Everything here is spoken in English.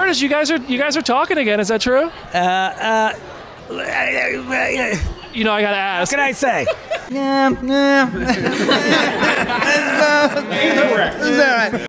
artists, you guys are talking again. Is that true? You know, I gotta ask. What can I say? Yeah.